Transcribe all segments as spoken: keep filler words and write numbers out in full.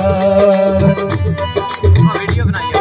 Video बनाइए।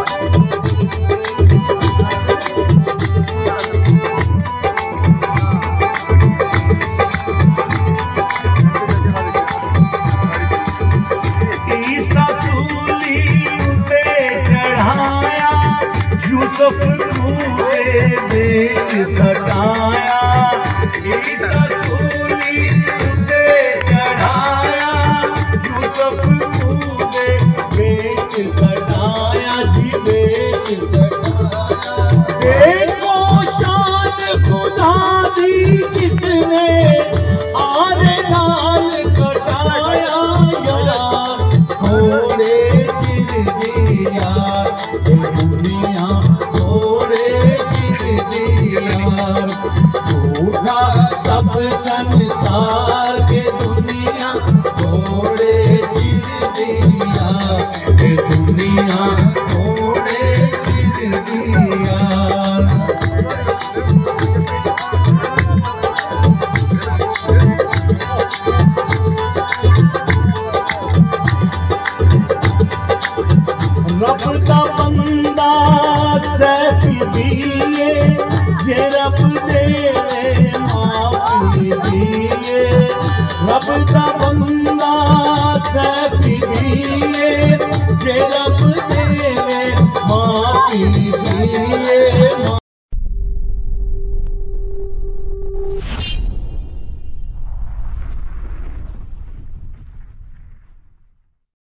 ईसा सूली पे चढ़ाया, यूसुफ कूदे बेच सटाया। ईसा सूली पे चढ़ाया, यूसुफ कूदे बेच सटाया जी बेच सटाया। देखो शान खुदा दी जिसने आरे नाल कटाया यार, थोड़े चिर दी यार ये दुनिया, थोड़े चिर दी यार। झूठा सब संसार के दुनिया, थोड़े चिर दी यार ये दुनिया, थोड़े चिर दी यार। रब दा बंदा सैफ दिए, जे रब दे माफी दिए। रब दा बंदा सैफ